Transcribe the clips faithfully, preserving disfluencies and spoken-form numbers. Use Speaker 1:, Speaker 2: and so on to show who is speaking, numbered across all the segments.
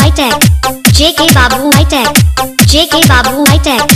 Speaker 1: High-Tech, J K Babu High-Tech, J K Babu High-Tech.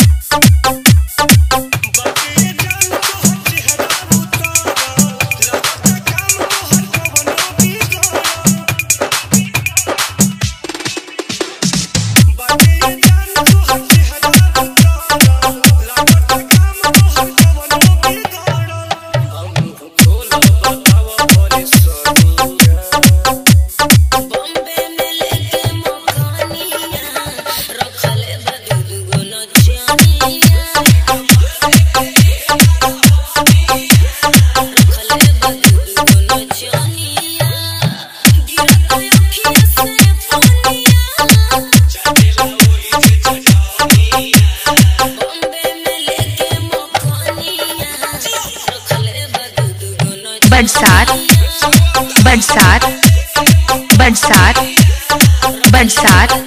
Speaker 2: बरसात बरसात बरसात बरसात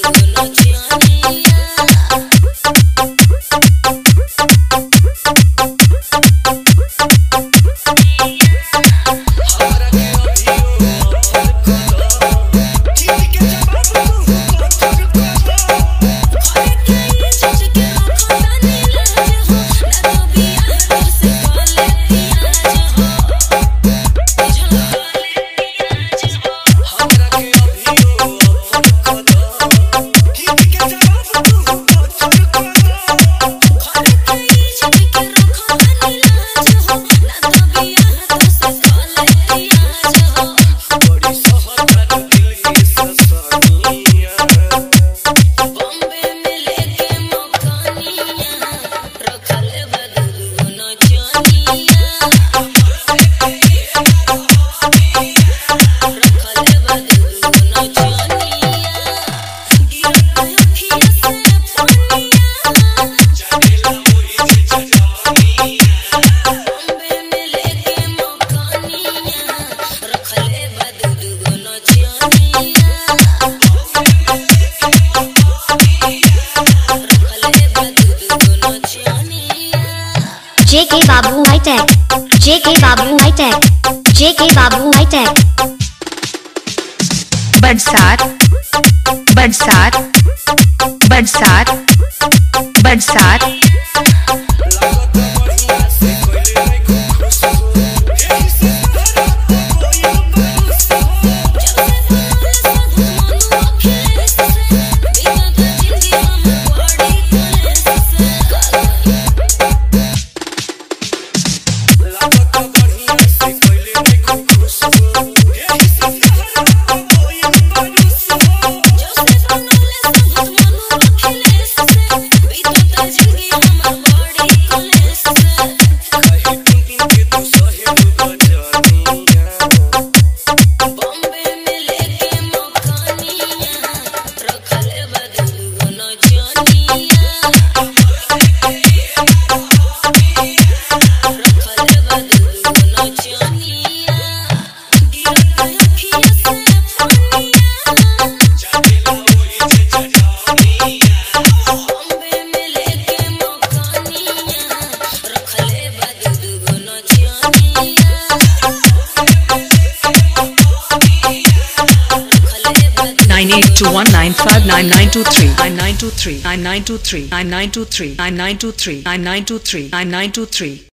Speaker 1: J K Babu High-Tech, J K Babu High-Tech, J K Babu High-Tech.
Speaker 2: बरसात बरसात बरसात बरसात nine eight two one nine five nine nine two three nine nine two three nine nine two three nine nine two three nine nine two three nine nine two three nine nine two three